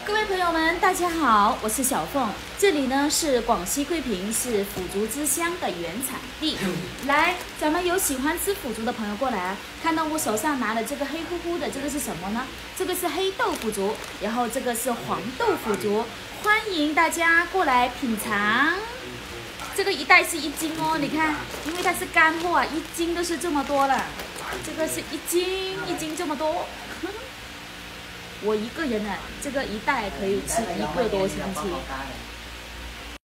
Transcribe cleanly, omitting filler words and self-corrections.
各位朋友们，大家好，我是小凤，这里呢是广西桂平，是腐竹之乡的原产地。来，咱们有喜欢吃腐竹的朋友过来啊！看到我手上拿的这个黑乎乎的，这个是什么呢？这个是黑豆腐竹，然后这个是黄豆腐竹，欢迎大家过来品尝。这个一袋是1斤哦，你看，因为它是干货啊，1斤都是这么多了。这个是1斤这么多。我一个人呢，这个一袋可以吃1个多星期。